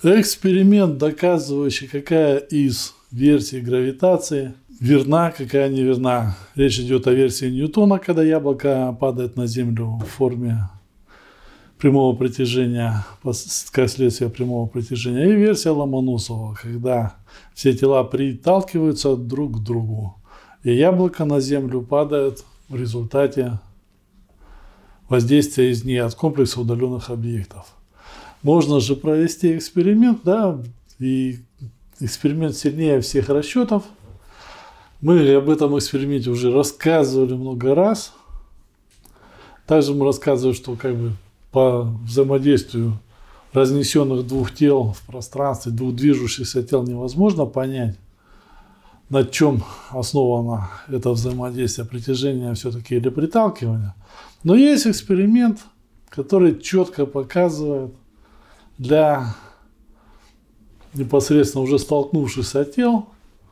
Эксперимент, доказывающий, какая из версий гравитации верна, какая не верна. Речь идет о версии Ньютона, когда яблоко падает на Землю в форме прямого притяжения, как следствие прямого притяжения, и версия Ломоносова, когда все тела приталкиваются друг к другу, и яблоко на Землю падает в результате воздействия извне от комплекса удаленных объектов. Можно же провести эксперимент, да, и эксперимент сильнее всех расчетов. Мы об этом эксперименте уже рассказывали много раз. Также мы рассказывали, что как бы по взаимодействию разнесенных двух тел в пространстве, двух движущихся тел невозможно понять, на чем основано это взаимодействие, притяжение все-таки или приталкивание. Но есть эксперимент, который четко показывает для непосредственно уже столкнувшихся тел,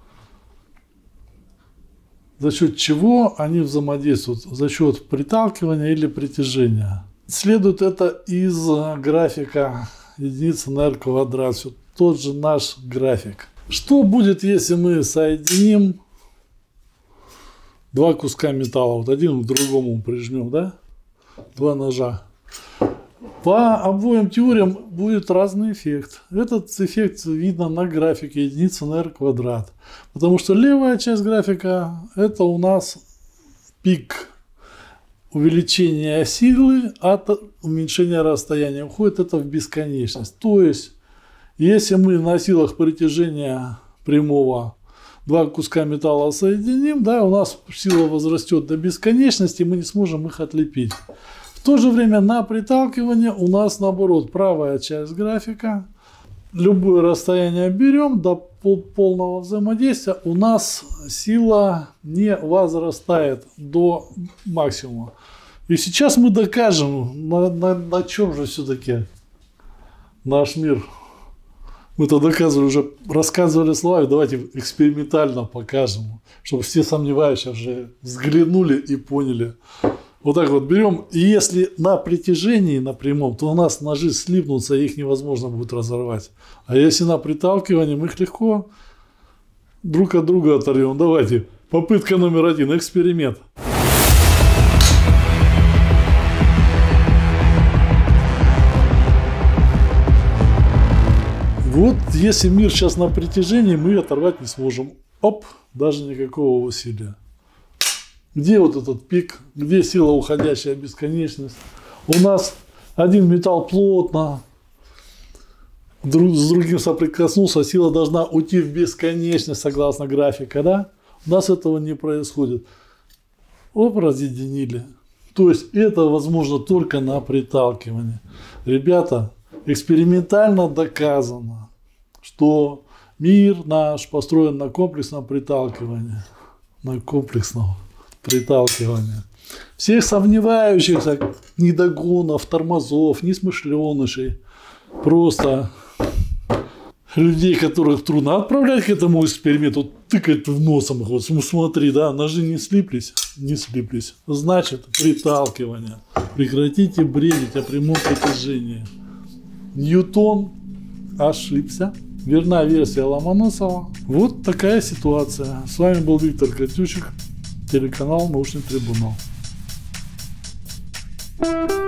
за счет чего они взаимодействуют, за счет приталкивания или притяжения. Следует это из графика единицы на r квадрат, все тот же наш график. Что будет, если мы соединим два куска металла, вот один к другому прижмем, да? Два ножа. По обоим теориям будет разный эффект. Этот эффект видно на графике единицы на r квадрат. Потому что левая часть графика — это у нас пик увеличения силы от уменьшения расстояния. Уходит это в бесконечность. То есть, если мы на силах притяжения прямого два куска металла соединим, да, у нас сила возрастет до бесконечности, мы не сможем их отлепить. В то же время на приталкивание у нас наоборот правая часть графика. Любое расстояние берем до полного взаимодействия, у нас сила не возрастает до максимума. И сейчас мы докажем, на чем же все-таки наш мир. Мы-то доказывали, уже рассказывали слова, давайте экспериментально покажем, чтобы все сомневающие уже взглянули и поняли. Вот так вот берем, и если на притяжении, на прямом, то у нас ножи слипнутся, их невозможно будет разорвать. А если на приталкивании, мы их легко друг от друга оторвем. Давайте, попытка номер 1, эксперимент. Вот если мир сейчас на притяжении, мы оторвать не сможем. Оп, даже никакого усилия. Где вот этот пик, где сила уходящая в бесконечность? У нас один металл плотно с другим соприкоснулся, сила должна уйти в бесконечность согласно графика, да? У нас этого не происходит. Оп, разъединили. То есть это возможно только на приталкивании. Ребята, экспериментально доказано, что мир наш построен на комплексном приталкивании. На комплексном приталкивания. Всех сомневающихся, недогонов, тормозов, несмышленышей, просто людей, которых трудно отправлять к этому эксперименту, тыкать в носом их. Вот смотри, да, ножи не слиплись? Не слиплись. Значит, приталкивание. Прекратите бредить о прямом притяжении. Ньютон ошибся. Верна версия Ломоносова. Вот такая ситуация. С вами был Виктор Катющик. Телеканал «Научный трибунал».